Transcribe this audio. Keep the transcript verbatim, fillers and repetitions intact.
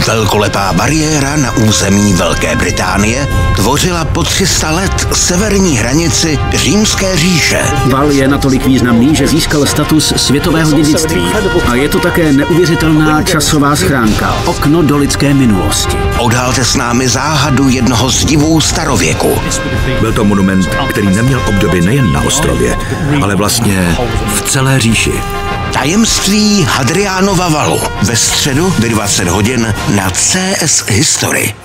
Velkolepá bariéra na území Velké Británie tvořila po tři sta let severní hranici Římské říše. Val je natolik významný, že získal status světového dědictví. A je to také neuvěřitelná časová schránka, okno do lidské minulosti. Odhalte s námi záhadu jednoho z divů starověku. Byl to monument, který neměl obdoby nejen na ostrově, ale vlastně v celé říši. Tajemství Hadriánova valu. Ve středu ve dvacet hodin na C S History.